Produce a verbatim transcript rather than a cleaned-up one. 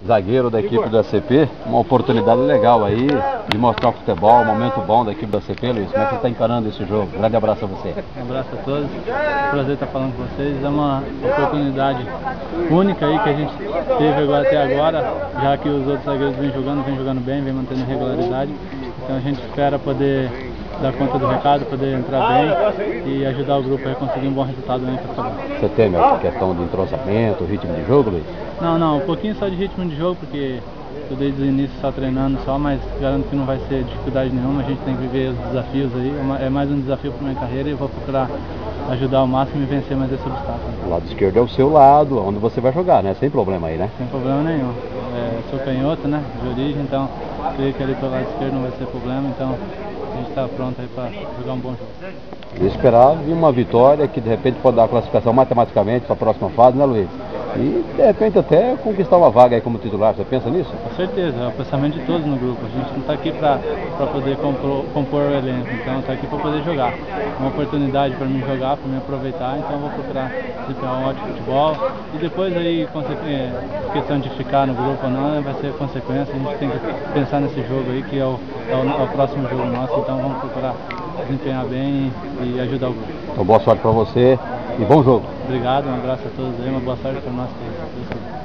Zagueiro da equipe do A C P, uma oportunidade legal aí de mostrar o futebol, um momento bom da equipe do A C P, Luiz. Como é que você está encarando esse jogo? Grande abraço a você. Um abraço a todos, prazer estar falando com vocês. É uma oportunidade única aí que a gente teve agora até agora, já que os outros zagueiros vêm jogando, vêm jogando bem, vêm mantendo regularidade. Então a gente espera poder dar conta do recado, poder entrar bem e ajudar o grupo a conseguir um bom resultado no futebol. Você teme a questão de entrosamento, ritmo de jogo, Luiz? Não, não, um pouquinho só de ritmo de jogo, porque eu desde o início só treinando só, mas garanto que não vai ser dificuldade nenhuma. A gente tem que viver os desafios aí, é mais um desafio para minha carreira e eu vou procurar ajudar ao máximo e vencer mais esse obstáculo. O lado esquerdo é o seu lado, onde você vai jogar, né? Sem problema aí, né? Sem problema nenhum. É, sou canhoto, né? De origem, então creio que ali pelo lado esquerdo não vai ser problema, então a gente está pronto aí para jogar um bom jogo. E esperar vir uma vitória que de repente pode dar a classificação matematicamente para a próxima fase, né, Luiz? E de repente até conquistar uma vaga aí como titular, você pensa nisso? Com certeza, é o pensamento de todos no grupo. A gente não está aqui para poder compor, compor o elenco, então está aqui para poder jogar. Uma oportunidade para mim jogar, para me aproveitar, então vou procurar desempenhar um ótimo futebol. E depois aí, questão de ficar no grupo ou não, vai ser consequência. A gente tem que pensar nesse jogo aí, que é o, é o, é o próximo jogo nosso, então vamos procurar desempenhar bem e, e ajudar o grupo. Então boa sorte para você e bom jogo. Obrigado, um abraço a todos aí, uma boa sorte para nós todos.